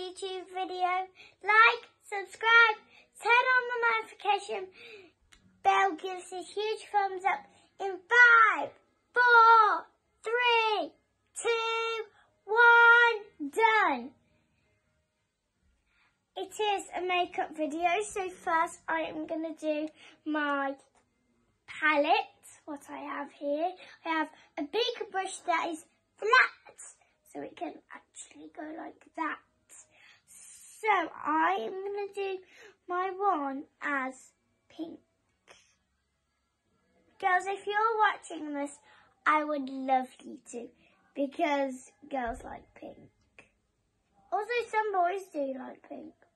YouTube video, like, subscribe, turn on the notification bell, give us a huge thumbs up in 5, 4, 3, 2, 1, done. It is a makeup video, so first I am going to do my palette, what I have here. I have a big brush that is flat, so it can actually go like that. So I am going to do my one as pink. Girls, if you're watching this, I would love you to, because girls like pink. Also, some boys do like pink.